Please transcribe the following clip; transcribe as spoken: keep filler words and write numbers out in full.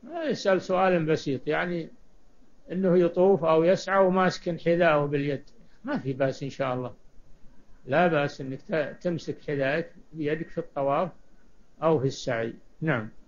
يسأل سؤال بسيط، يعني أنه يطوف أو يسعى وماسك حذاءه باليد، ما في بأس إن شاء الله، لا بأس أنك تمسك حذائك بيدك في الطواف أو في السعي. نعم.